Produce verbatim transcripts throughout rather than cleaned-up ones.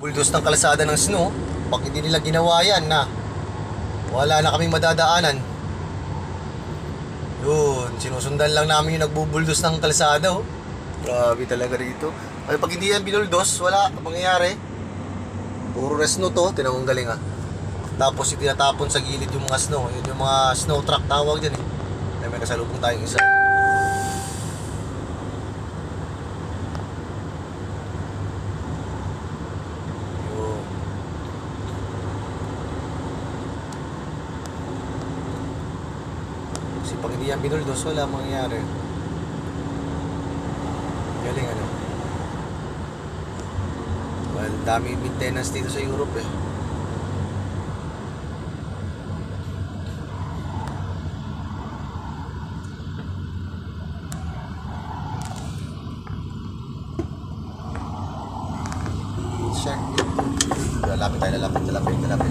buldos ng kalsada ng snow. Pag hindi nila ginawa yan na wala na kaming madadaanan. Yun, sinusundan lang namin yung nagbubuldos ng kalsada, oh. Grabe talaga rito. Ay, pag hindi yan binuldos, wala mangyayari. Puro na snow to, tinawang galing ah. Tapos itinatapon sa gilid yung mga snow. Yun yung mga snow truck tawag dyan eh. Ay, may kasalubong tayong isa. Yun. Kasi pag hindi yan binuldos, wala mangyayari. Galing ano. Well, dami maintenance dito sa Europe eh. Check. Lalapit tayo, lalapit, lalapit, lalapit.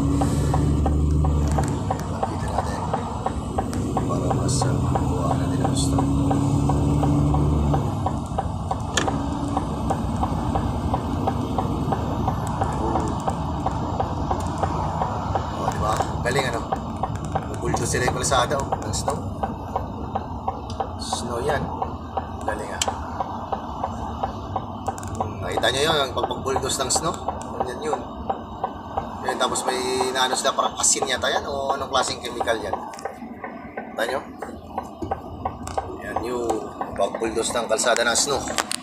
Lapitin natin. Para mas uh, buwan na din ang gusto. Galing ano. Bubuldo sila yung kalsada oh, ng snow. Snow yan. Galing ah. Nakita nyo yun, ang pagpag-bulldoze ng snow. Yan yun. Yun, tapos may naano sila parang asin yata yan o anong klaseng chemical yan. Nakita nyo? Yan yung pag-bulldoze ng kalsada ng snow.